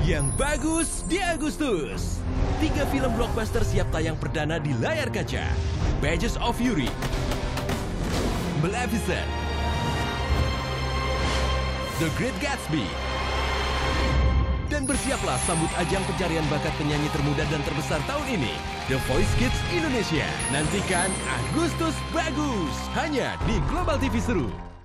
Yang bagus di Agustus. 3 film blockbuster siap tayang perdana di layar kaca. Badges of Fury, Maleficent, The Great Gatsby. Dan bersiaplah sambut ajang pencarian bakat penyanyi termuda dan terbesar tahun ini, The Voice Kids Indonesia. Nantikan Agustus Bagus hanya di Global TV Seru.